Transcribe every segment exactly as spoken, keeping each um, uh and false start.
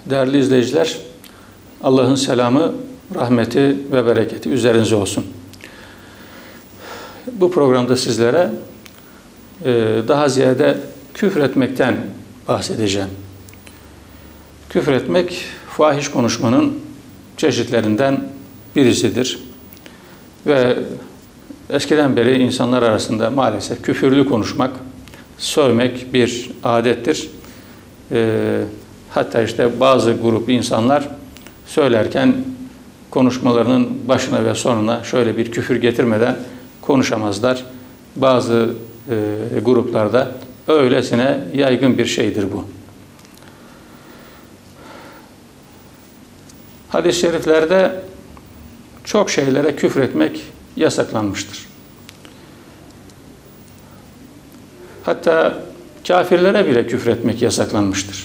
Değerli izleyiciler, Allah'ın selamı, rahmeti ve bereketi üzerinize olsun. Bu programda sizlere daha ziyade küfretmekten bahsedeceğim. Küfretmek, fahiş konuşmanın çeşitlerinden birisidir. Ve eskiden beri insanlar arasında maalesef küfürlü konuşmak, sövmek bir adettir. Ee, hatta işte bazı grup insanlar söylerken konuşmalarının başına ve sonuna şöyle bir küfür getirmeden konuşamazlar. Bazı e, gruplarda öylesine yaygın bir şeydir bu. Hadis-i şeriflerde çok şeylere küfretmek yasaklanmıştır. Hatta kafirlere bile küfretmek yasaklanmıştır.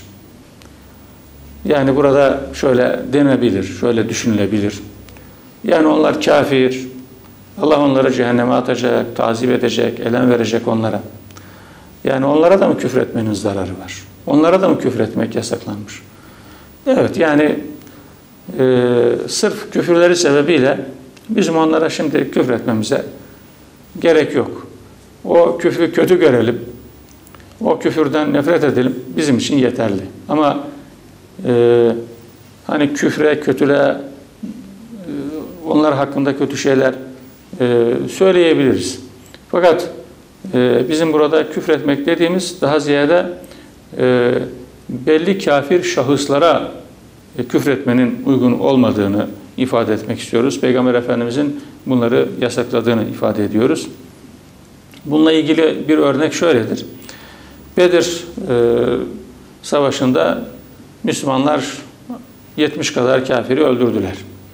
Yani burada şöyle denebilir, şöyle düşünülebilir. Yani onlar kafir, Allah onları cehenneme atacak, tazip edecek, elem verecek onlara. Yani onlara da mı küfretmenin zararı var? Onlara da mı küfretmek yasaklanmış? Evet, yani e, sırf küfürleri sebebiyle bizim onlara şimdi küfretmemize gerek yok. O küfrü kötü görelim, o küfürden nefret edelim, bizim için yeterli. Ama e, hani küfre, kötülüğe, e, onlar hakkında kötü şeyler e, söyleyebiliriz. Fakat e, bizim burada küfretmek dediğimiz daha ziyade e, belli kafir şahıslara e, küfretmenin uygun olmadığını ifade etmek istiyoruz. Peygamber Efendimizin bunları yasakladığını ifade ediyoruz. Bununla ilgili bir örnek şöyledir. Bedir e, Savaşı'nda Müslümanlar yetmiş kadar kafiri öldürdüler.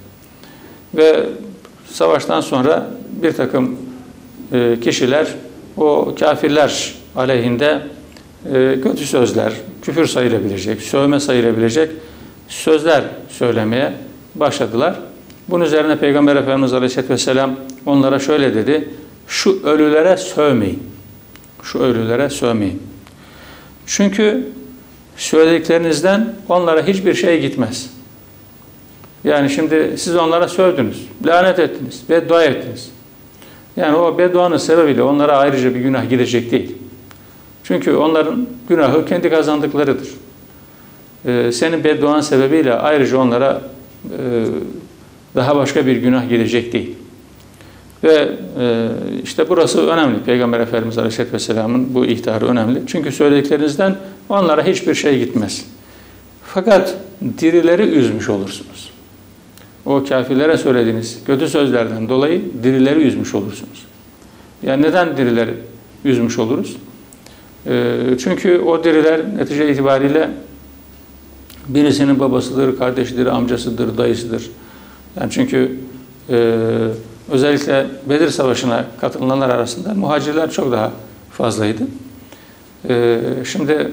Ve savaştan sonra bir takım e, kişiler o kafirler aleyhinde e, kötü sözler, küfür sayılabilecek, sövme sayılabilecek sözler söylemeye başladılar. Bunun üzerine Peygamber Efendimiz Aleyhisselatü Vesselam onlara şöyle dedi: şu ölülere sövmeyin. Şu ölülere sövmeyin. Çünkü söylediklerinizden onlara hiçbir şey gitmez. Yani şimdi siz onlara sövdünüz, lanet ettiniz, beddua ettiniz. Yani o bedduanın sebebiyle onlara ayrıca bir günah gidecek değil. Çünkü onların günahı kendi kazandıklarıdır. Ee, senin bedduan sebebiyle ayrıca onlara e, daha başka bir günah gidecek değil. Ve e, işte burası önemli. Peygamber Efendimiz Aleyhisselatü Vesselam'ın bu ihtarı önemli. Çünkü söylediklerinizden onlara hiçbir şey gitmez. Fakat dirileri üzmüş olursunuz. O kafirlere söylediğiniz kötü sözlerden dolayı dirileri üzmüş olursunuz. Yani neden dirileri üzmüş oluruz? E, çünkü o diriler netice itibariyle birisinin babasıdır, kardeşidir, amcasıdır, dayısıdır. Yani çünkü e, özellikle Bedir Savaşı'na katılanlar arasında muhacirler çok daha fazlaydı. Ee, şimdi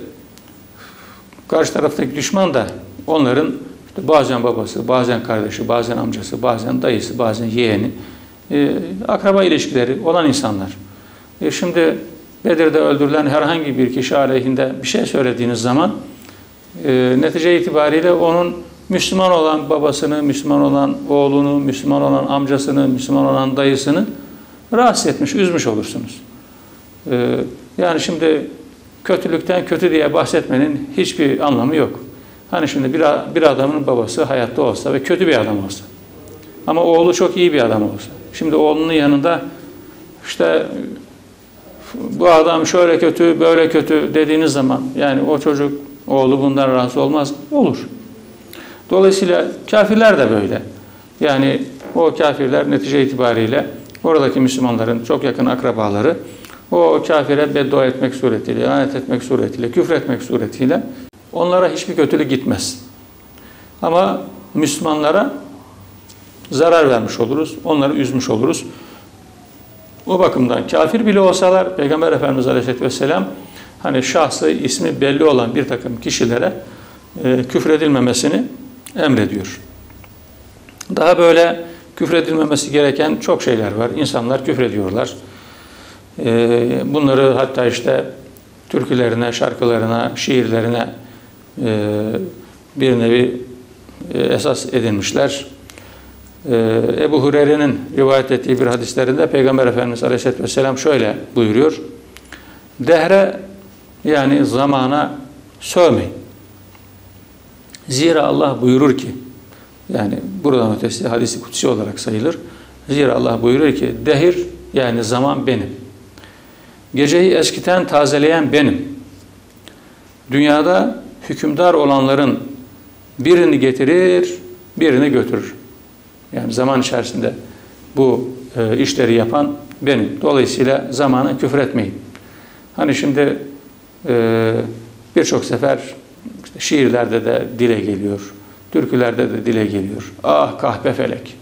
karşı taraftaki düşman da onların işte bazen babası, bazen kardeşi, bazen amcası, bazen dayısı, bazen yeğeni, e, akraba ilişkileri olan insanlar. E şimdi Bedir'de öldürülen herhangi bir kişi aleyhinde bir şey söylediğiniz zaman e, netice itibariyle onun Müslüman olan babasını, Müslüman olan oğlunu, Müslüman olan amcasını, Müslüman olan dayısını rahatsız etmiş, üzmüş olursunuz. Ee, yani şimdi kötülükten kötü diye bahsetmenin hiçbir anlamı yok. Hani şimdi bir, bir adamın babası hayatta olsa ve kötü bir adam olsa, ama oğlu çok iyi bir adam olsa, şimdi oğlunun yanında işte bu adam şöyle kötü, böyle kötü dediğiniz zaman, yani o çocuk, oğlu bundan rahatsız olmaz, olur. Dolayısıyla kafirler de böyle. Yani o kafirler netice itibariyle oradaki Müslümanların çok yakın akrabaları o kafire beddua etmek suretiyle, lanet etmek suretiyle, küfretmek suretiyle onlara hiçbir kötülük gitmez. Ama Müslümanlara zarar vermiş oluruz, onları üzmüş oluruz. O bakımdan kafir bile olsalar Peygamber Efendimiz Aleyhisselatü Vesselam hani şahsı, ismi belli olan bir takım kişilere e, küfredilmemesini emrediyor. Daha böyle küfredilmemesi gereken çok şeyler var. İnsanlar küfrediyorlar. Bunları hatta işte türkülerine, şarkılarına, şiirlerine bir nevi esas edinmişler. Ebu Hureyre'nin rivayet ettiği bir hadislerinde Peygamber Efendimiz Aleyhisselatü Vesselam şöyle buyuruyor. Dehre, yani zamana sövmeyin. Zira Allah buyurur ki, yani buradan ötesi hadis-i kutsi olarak sayılır. Zira Allah buyurur ki, dehir, yani zaman benim. Geceyi eskiten, tazeleyen benim. Dünyada hükümdar olanların birini getirir, birini götürür. Yani zaman içerisinde bu e, işleri yapan benim. Dolayısıyla zamana küfür etmeyin. Hani şimdi e, birçok sefer işte şiirlerde de dile geliyor, türkülerde de dile geliyor. Ah kahpe felek.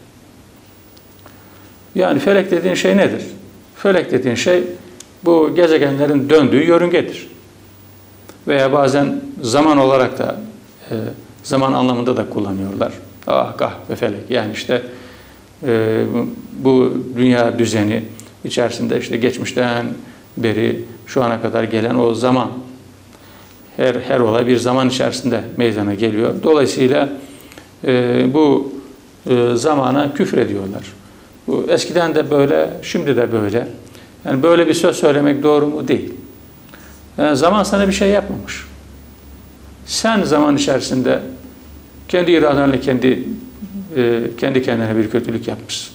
Yani felek dediğin şey nedir? Felek dediğin şey bu gezegenlerin döndüğü yörüngedir. Veya bazen zaman olarak da e, zaman anlamında da kullanıyorlar. Ah kahpe felek. Yani işte e, bu dünya düzeni içerisinde işte geçmişten beri şu ana kadar gelen o zaman, her her olay bir zaman içerisinde meydana geliyor. Dolayısıyla e, bu e, zamana küfür ediyorlar. Bu eskiden de böyle, şimdi de böyle. Yani böyle bir söz söylemek doğru mu? Değil. Yani zaman sana bir şey yapmamış. Sen zaman içerisinde kendi iradenle kendi e, kendi kendine bir kötülük yapmışsın.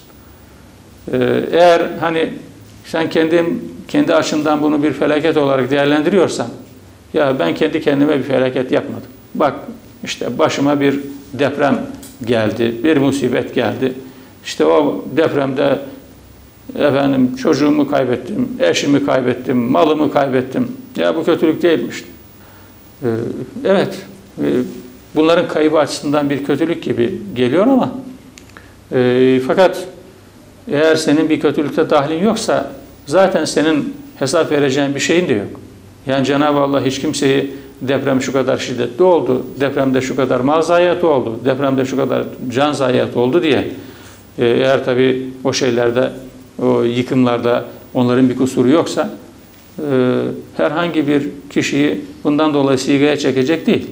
E, eğer hani sen kendi kendi açından bunu bir felaket olarak değerlendiriyorsan, ya ben kendi kendime bir felaket yapmadım. Bak işte başıma bir deprem geldi, bir musibet geldi. İşte o depremde efendim çocuğumu kaybettim, eşimi kaybettim, malımı kaybettim. Ya bu kötülük değilmiş. Ee, evet, e, bunların kaybı açısından bir kötülük gibi geliyor ama e, fakat eğer senin bir kötülükte dahlin yoksa zaten senin hesap vereceğin bir şeyin de yok. Yani Cenab-ı Allah hiç kimseyi deprem şu kadar şiddetli oldu, depremde şu kadar mal zayiatı oldu, depremde şu kadar can zayiatı oldu diye e, eğer tabii o şeylerde, o yıkımlarda onların bir kusuru yoksa e, herhangi bir kişiyi bundan dolayı sigaya çekecek değil.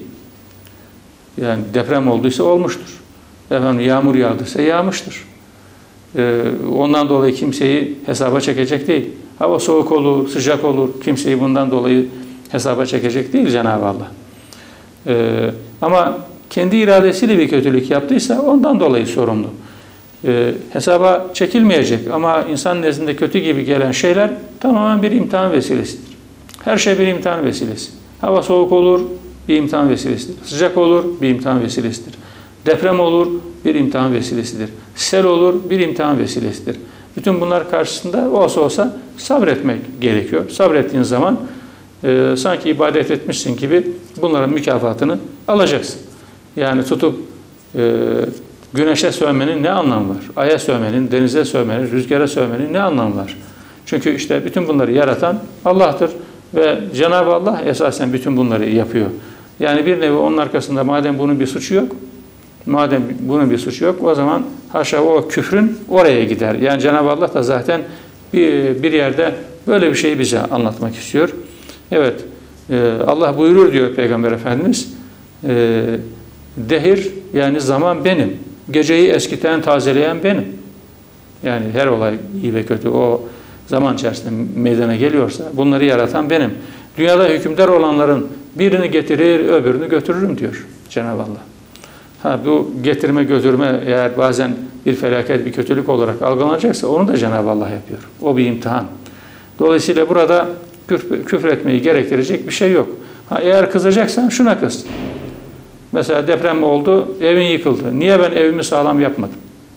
Yani deprem olduysa olmuştur. Efendim yağmur yağdıysa yağmıştır. E, ondan dolayı kimseyi hesaba çekecek değil. Hava soğuk olur, sıcak olur. Kimseyi bundan dolayı hesaba çekecek değil Cenab-ı Allah. Ee, ama kendi iradesiyle bir kötülük yaptıysa ondan dolayı sorumlu. Ee, hesaba çekilmeyecek ama insan nezdinde kötü gibi gelen şeyler tamamen bir imtihan vesilesidir. Her şey bir imtihan vesilesi. Hava soğuk olur, bir imtihan vesilesidir. Sıcak olur, bir imtihan vesilesidir. Deprem olur, bir imtihan vesilesidir. Sel olur, bir imtihan vesilesidir. Bütün bunlar karşısında olsa olsa sabretmek gerekiyor. Sabrettiğin zaman e, sanki ibadet etmişsin gibi bunların mükafatını alacaksın. Yani tutup e, güneşe sövmenin ne anlamı var? Aya sövmenin, denize sövmenin, rüzgara sövmenin ne anlamı var? Çünkü işte bütün bunları yaratan Allah'tır ve Cenab-ı Allah esasen bütün bunları yapıyor. Yani bir nevi onun arkasında madem bunun bir suçu yok, madem bunun bir suçu yok, o zaman haşa o küfrün oraya gider. Yani Cenab-ı Allah da zaten bir, bir yerde böyle bir şeyi bize anlatmak istiyor. Evet, e, Allah buyurur diyor Peygamber Efendimiz, e, dehir, yani zaman benim. Geceyi eskiten, tazeleyen benim. Yani her olay iyi ve kötü o zaman içerisinde meydana geliyorsa bunları yaratan benim. Dünyada hükümdar olanların birini getirir, öbürünü götürürüm diyor Cenab-ı Allah. Ha, bu getirme götürme eğer bazen bir felaket, bir kötülük olarak algılanacaksa onu da Cenab-ı Allah yapıyor. O bir imtihan. Dolayısıyla burada küfür, küfür etmeyi gerektirecek bir şey yok. Ha, eğer kızacaksan şuna kız. Mesela deprem oldu, evin yıkıldı. Niye ben evimi sağlam yapmadım?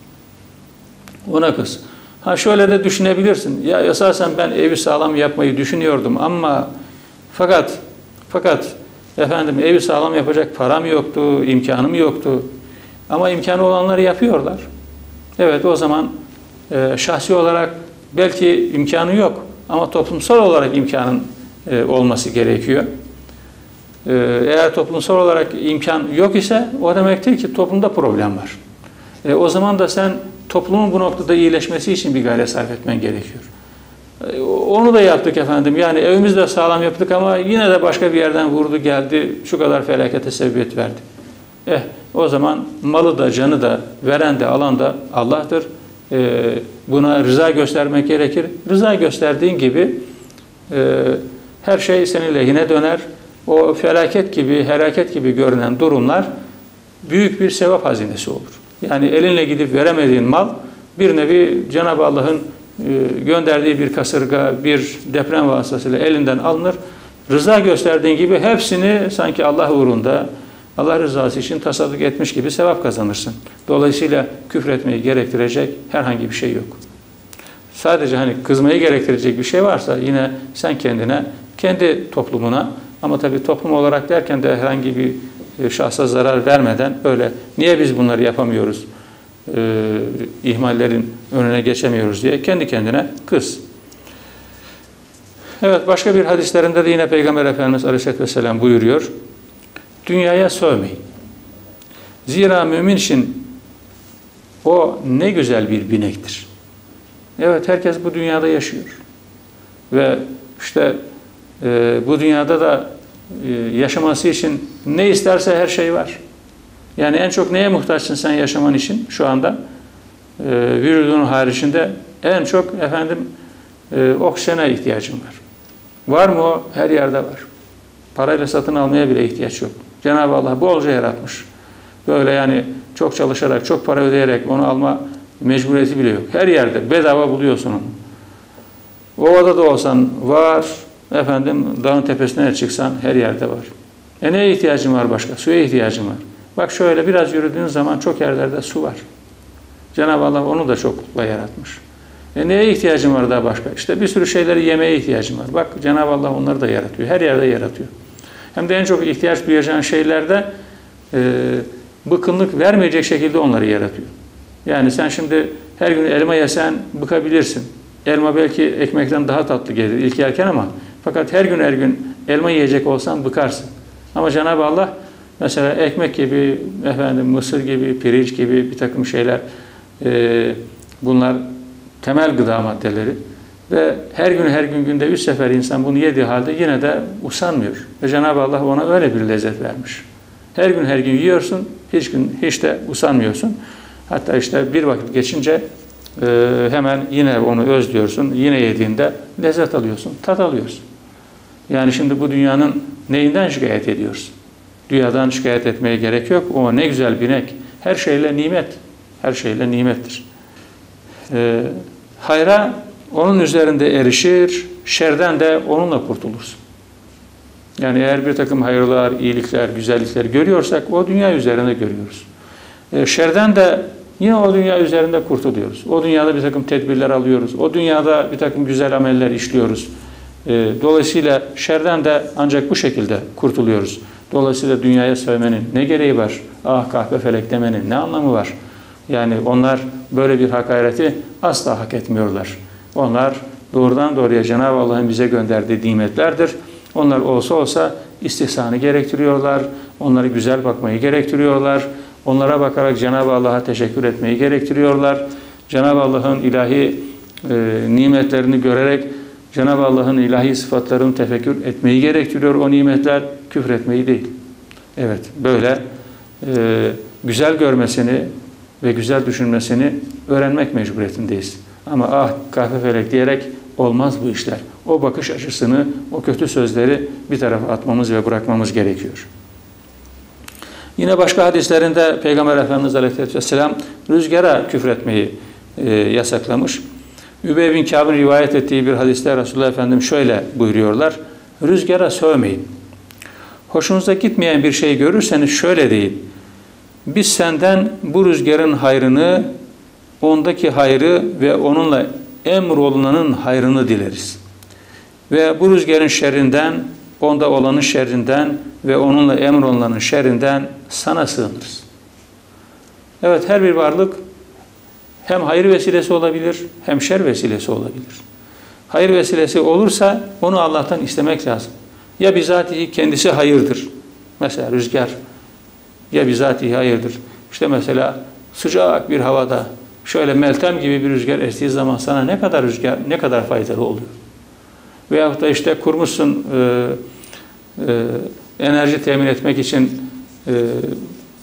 Ona kız. Ha şöyle de düşünebilirsin. Ya esasen ben evi sağlam yapmayı düşünüyordum ama fakat fakat efendim evi sağlam yapacak param yoktu, imkanım yoktu. Ama imkanı olanları yapıyorlar. Evet, o zaman e, şahsi olarak belki imkanı yok ama toplumsal olarak imkanın e, olması gerekiyor. E, eğer toplumsal olarak imkan yok ise o demektir ki toplumda problem var. E, o zaman da sen toplumun bu noktada iyileşmesi için bir gayret sarf etmen gerekiyor. E, onu da yaptık efendim. Yani evimizi de sağlam yaptık ama yine de başka bir yerden vurdu geldi, şu kadar felakete sebebiyet verdi. Eh o zaman malı da canı da veren de alan da Allah'tır. E, buna rıza göstermek gerekir. Rıza gösterdiğin gibi e, her şey senin lehine döner. O felaket gibi, helaket gibi görünen durumlar büyük bir sevap hazinesi olur. Yani elinle gidip veremediğin mal bir nevi Cenab-ı Allah'ın gönderdiği bir kasırga, bir deprem vasıtasıyla elinden alınır. Rıza gösterdiğin gibi hepsini sanki Allah uğrunda, Allah rızası için tasadduk etmiş gibi sevap kazanırsın. Dolayısıyla küfretmeyi gerektirecek herhangi bir şey yok. Sadece hani kızmayı gerektirecek bir şey varsa yine sen kendine, kendi toplumuna, ama tabii toplum olarak derken de herhangi bir şahsa zarar vermeden öyle niye biz bunları yapamıyoruz, e, ihmallerin önüne geçemiyoruz diye kendi kendine kız. Evet, başka bir hadislerinde de yine Peygamber Efendimiz Aleyhisselatü Vesselam buyuruyor. Dünyaya sövmeyin. Zira mümin için o ne güzel bir binektir. Evet, herkes bu dünyada yaşıyor. Ve işte e, bu dünyada da e, yaşaması için ne isterse her şey var. Yani en çok neye muhtaçsın sen yaşaman için şu anda? E, vücudunun haricinde en çok efendim e, oksijene ihtiyacın var. Var mı o? Her yerde var. Parayla satın almaya bile ihtiyaç yok. Cenab-ı Allah bolca yaratmış. Böyle yani çok çalışarak, çok para ödeyerek onu alma mecburiyeti bile yok. Her yerde bedava buluyorsun onu. Ovada da olsan var, efendim dağın tepesine çıksan her yerde var. E neye ihtiyacın var başka? Suya ihtiyacın var. Bak şöyle biraz yürüdüğün zaman çok yerlerde su var. Cenab-ı Allah onu da çokla yaratmış. E neye ihtiyacın var daha başka? İşte bir sürü şeyleri yemeye ihtiyacın var. Bak Cenab-ı Allah onları da yaratıyor. Her yerde yaratıyor. Hem de en çok ihtiyaç duyacağın şeylerde e, bıkkınlık vermeyecek şekilde onları yaratıyor. Yani sen şimdi her gün elma yesen bıkabilirsin. Elma belki ekmekten daha tatlı gelir ilk yerken ama fakat her gün her gün elma yiyecek olsan bıkarsın. Ama Cenab-ı Allah mesela ekmek gibi, efendim mısır gibi, pirinç gibi bir takım şeyler, e, bunlar temel gıda maddeleri ve her gün her gün günde üç sefer insan bunu yediği halde yine de usanmıyor. Ve Cenab-ı Allah ona öyle bir lezzet vermiş. Her gün her gün yiyorsun, hiç gün hiç de usanmıyorsun. Hatta işte bir vakit geçince e, hemen yine onu özlüyorsun. Yine yediğinde lezzet alıyorsun, tat alıyorsun. Yani şimdi bu dünyanın neyinden şikayet ediyoruz? Dünyadan şikayet etmeye gerek yok. O ne güzel binek. Her şeyle nimet. Her şeyle nimettir. E, hayra onun üzerinde erişir, şerden de onunla kurtulursun. Yani eğer bir takım hayırlar, iyilikler, güzellikler görüyorsak o dünya üzerinde görüyoruz. E, şerden de yine o dünya üzerinde kurtuluyoruz. O dünyada bir takım tedbirler alıyoruz. O dünyada bir takım güzel ameller işliyoruz. E, dolayısıyla şerden de ancak bu şekilde kurtuluyoruz. Dolayısıyla dünyaya sevmenin ne gereği var? Ah kahpe felek demenin ne anlamı var? Yani onlar böyle bir hakareti asla hak etmiyorlar. Onlar doğrudan doğruya Cenab-ı Allah'ın bize gönderdiği nimetlerdir. Onlar olsa olsa istihsanı gerektiriyorlar. Onlara güzel bakmayı gerektiriyorlar. Onlara bakarak Cenab-ı Allah'a teşekkür etmeyi gerektiriyorlar. Cenab-ı Allah'ın ilahi e, nimetlerini görerek Cenab-ı Allah'ın ilahi sıfatlarını tefekkür etmeyi gerektiriyor. O nimetler küfretmeyi değil. Evet, böyle e, güzel görmesini ve güzel düşünmesini öğrenmek mecburiyetindeyiz. Ama ah kahve felek diyerek olmaz bu işler. O bakış açısını, o kötü sözleri bir tarafa atmamız ve bırakmamız gerekiyor. Yine başka hadislerinde Peygamber Efendimiz Aleyhisselam rüzgara küfretmeyi e, yasaklamış. Übey bin Kâb'ın rivayet ettiği bir hadiste Resulullah Efendimiz şöyle buyuruyorlar. Rüzgara sövmeyin. Hoşunuza gitmeyen bir şey görürseniz şöyle deyin. Biz senden bu rüzgarın hayrını, ondaki hayrı ve onunla emrolunanın hayrını dileriz. Ve bu rüzgarın şerrinden, onda olanın şerrinden ve onunla emrolunanın şerrinden sana sığınırız. Evet, her bir varlık hem hayır vesilesi olabilir, hem şer vesilesi olabilir. Hayır vesilesi olursa onu Allah'tan istemek lazım. Ya bizatihi kendisi hayırdır. Mesela rüzgar ya bizatihi hayırdır. İşte mesela sıcak bir havada şöyle meltem gibi bir rüzgar estiği zaman sana ne kadar rüzgar, ne kadar faydalı oluyor. Veyahut da işte kurmuşsun e, e, enerji temin etmek için e,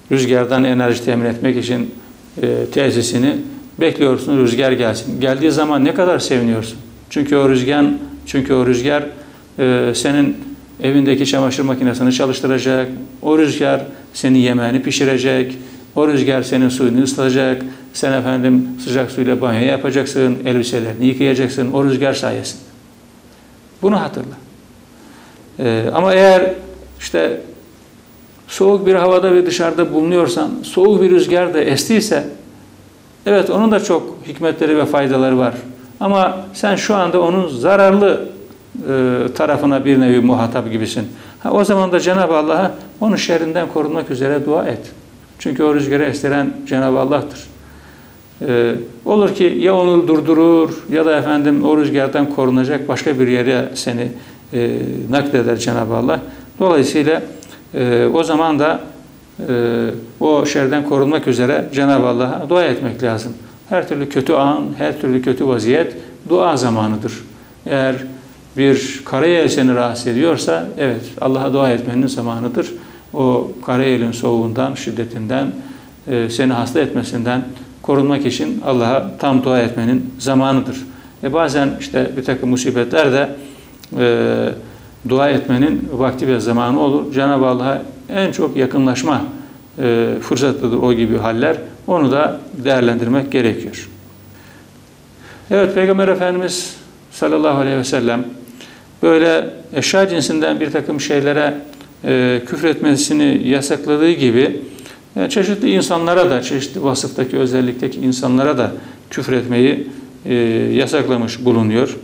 rüzgardan enerji temin etmek için e, tesisini bekliyorsun, rüzgar gelsin. Geldiği zaman ne kadar seviniyorsun. Çünkü o rüzgar, çünkü o rüzgar e, senin evindeki çamaşır makinesini çalıştıracak. O rüzgar senin yemeğini pişirecek. O rüzgar senin suyunu ıslatacak. Sen efendim sıcak suyla banyo yapacaksın, elbiselerini yıkayacaksın o rüzgar sayesinde. Bunu hatırla. Ee, ama eğer işte soğuk bir havada ve dışarıda bulunuyorsan, soğuk bir rüzgar da estiyse, evet onun da çok hikmetleri ve faydaları var. Ama sen şu anda onun zararlı e, tarafına bir nevi muhatap gibisin. Ha, o zaman da Cenab-ı Allah'a onun şerrinden korunmak üzere dua et. Çünkü o rüzgarı estiren Cenab-ı Allah'tır. Ee, olur ki ya onu durdurur ya da efendim o rüzgardan korunacak başka bir yere seni e, nakleder Cenab-ı Allah. Dolayısıyla e, o zaman da e, o şerden korunmak üzere Cenab-ı Allah'a dua etmek lazım. Her türlü kötü an, her türlü kötü vaziyet dua zamanıdır. Eğer bir karayel seni rahatsız ediyorsa, evet Allah'a dua etmenin zamanıdır. O karayelin soğuğundan, şiddetinden, e, seni hasta etmesinden korunmak için Allah'a tam dua etmenin zamanıdır. E bazen işte bir takım musibetler de e, dua etmenin vakti ve zamanı olur. Cenab-ı Allah'a en çok yakınlaşma e, fırsatıdır o gibi haller. Onu da değerlendirmek gerekiyor. Evet, Peygamber Efendimiz sallallahu aleyhi ve sellem böyle eşya cinsinden bir takım şeylere e, küfretmesini yasakladığı gibi yani çeşitli insanlara da, çeşitli vasıftaki, özellikteki insanlara da küfretmeyi e, yasaklamış bulunuyor.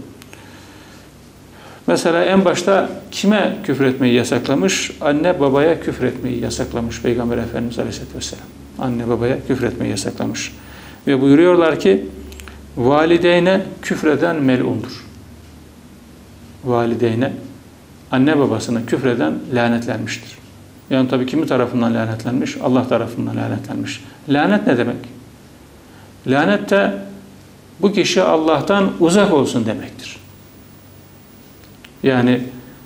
Mesela en başta kime küfretmeyi yasaklamış? Anne babaya küfretmeyi yasaklamış Peygamber Efendimiz Aleyhisselatü Vesselam. Anne babaya küfretmeyi yasaklamış. Ve buyuruyorlar ki valideyne küfreden mel'undur. Valideyne, anne babasına küfreden lanetlenmiştir. Yani tabii kimi tarafından lanetlenmiş? Allah tarafından lanetlenmiş. Lanet ne demek? Lanet de bu kişi Allah'tan uzak olsun demektir. Yani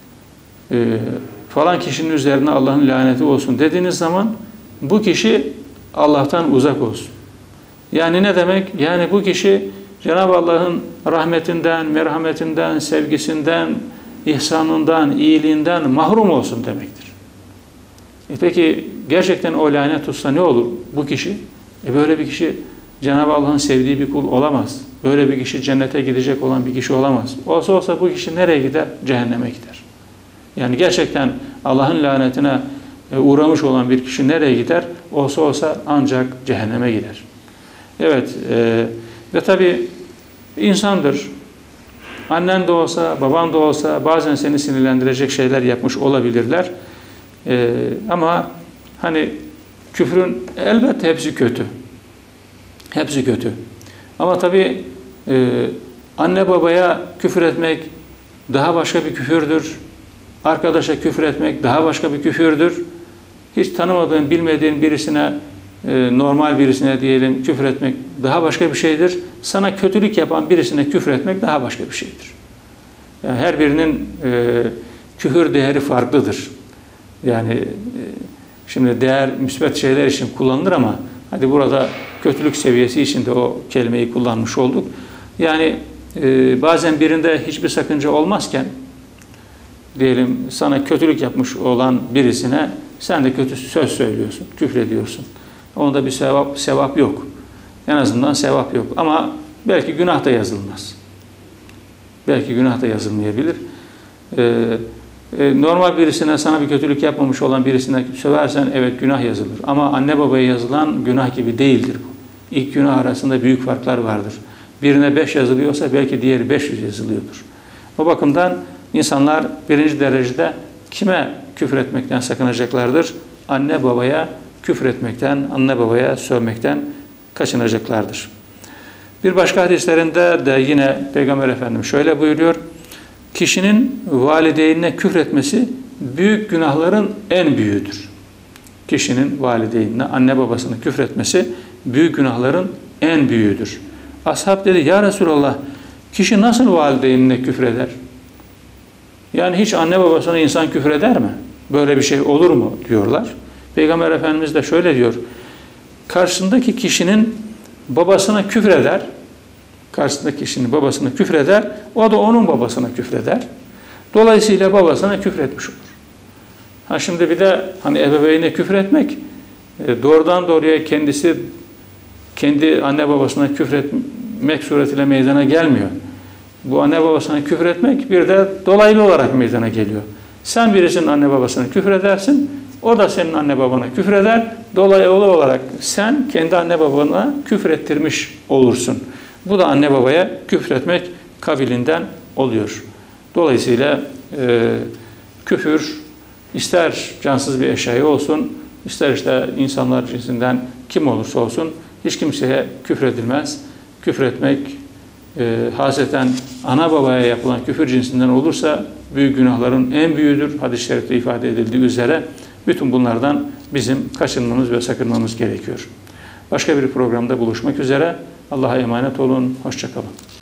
e, falan kişinin üzerine Allah'ın laneti olsun dediğiniz zaman bu kişi Allah'tan uzak olsun. Yani ne demek? Yani bu kişi Cenab-ı Allah'ın rahmetinden, merhametinden, sevgisinden, ihsanından, iyiliğinden mahrum olsun demektir. E peki gerçekten o lanet tutsa ne olur bu kişi? E böyle bir kişi Cenab-ı Allah'ın sevdiği bir kul olamaz. Böyle bir kişi cennete gidecek olan bir kişi olamaz. Olsa olsa bu kişi nereye gider? Cehenneme gider. Yani gerçekten Allah'ın lanetine uğramış olan bir kişi nereye gider? Olsa olsa ancak cehenneme gider. Evet e, ve tabi insandır. Annen de olsa, baban da olsa bazen seni sinirlendirecek şeyler yapmış olabilirler. Ee, ama hani küfrün elbette hepsi kötü. Hepsi kötü. Ama tabii e, anne babaya küfür etmek daha başka bir küfürdür. Arkadaşa küfür etmek daha başka bir küfürdür. Hiç tanımadığın, bilmediğin birisine, e, normal birisine diyelim küfür etmek daha başka bir şeydir. Sana kötülük yapan birisine küfür etmek daha başka bir şeydir. Yani her birinin e, küfür değeri farklıdır. Yani e, şimdi değer müsbet şeyler için kullanılır ama hadi burada kötülük seviyesi için de o kelimeyi kullanmış olduk. Yani e, bazen birinde hiçbir sakınca olmazken diyelim sana kötülük yapmış olan birisine sen de kötü söz söylüyorsun, küfrediyorsun. Onda bir sevap, sevap yok. En azından sevap yok. Ama belki günah da yazılmaz. Belki günah da yazılmayabilir. Ee, e, normal birisine, sana bir kötülük yapmamış olan birisine söversen evet günah yazılır. Ama anne babaya yazılan günah gibi değildir bu. İlk günah arasında büyük farklar vardır. Birine beş yazılıyorsa belki diğeri beş yüz yazılıyordur. O bakımdan insanlar birinci derecede kime küfür etmekten sakınacaklardır? Anne babaya küfür etmekten, anne babaya sövmekten kaçınacaklardır. Bir başka hadislerinde de yine Peygamber Efendimiz şöyle buyuruyor. Kişinin valideynine küfretmesi büyük günahların en büyüğüdür. Kişinin valideynine, anne babasına küfretmesi büyük günahların en büyüğüdür. Ashab dedi, ya Resulallah, kişi nasıl valideynine küfreder? Yani hiç anne babasına insan küfreder mi? Böyle bir şey olur mu? Diyorlar. Peygamber Efendimiz de şöyle diyor, karşısındaki kişinin babasına küfreder, karşısındaki kişinin babasına küfreder, o da onun babasına küfreder. Dolayısıyla babasına küfretmiş olur. Ha şimdi bir de hani ebeveyne küfretmek, doğrudan doğruya kendisi kendi anne babasına küfretmek suretiyle meydana gelmiyor. Bu anne babasına küfretmek bir de dolaylı olarak meydana geliyor. Sen birisinin anne babasına küfredersin, o da senin anne babana küfreder. Dolaylı olarak sen kendi anne babana küfrettirmiş olursun. Bu da anne babaya küfretmek kabilinden oluyor. Dolayısıyla e, küfür ister cansız bir eşyaya olsun, ister işte insanlar cinsinden kim olursa olsun hiç kimseye küfredilmez. Küfretmek e, haseten ana babaya yapılan küfür cinsinden olursa büyük günahların en büyüğüdür. Hadis-i şerifte ifade edildiği üzere bütün bunlardan bizim kaçınmamız ve sakınmamız gerekiyor. Başka bir programda buluşmak üzere. Allah'a emanet olun. Hoşça kalın.